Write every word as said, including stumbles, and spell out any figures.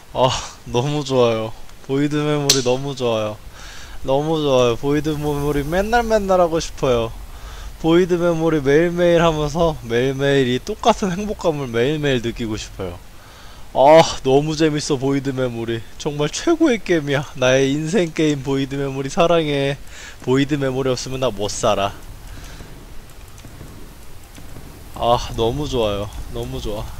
아, 너무 좋아요. 보이드 메모리 너무 좋아요. 너무 좋아요. 보이드 메모리 맨날 맨날 하고 싶어요. 보이드 메모리 매일매일 하면서 매일매일 이 똑같은 행복감을 매일매일 느끼고 싶어요. 아, 너무 재밌어. 보이드 메모리 정말 최고의 게임이야. 나의 인생 게임. 보이드 메모리 사랑해. 보이드 메모리 없으면 나 못살아. 아, 너무 좋아요. 너무 좋아.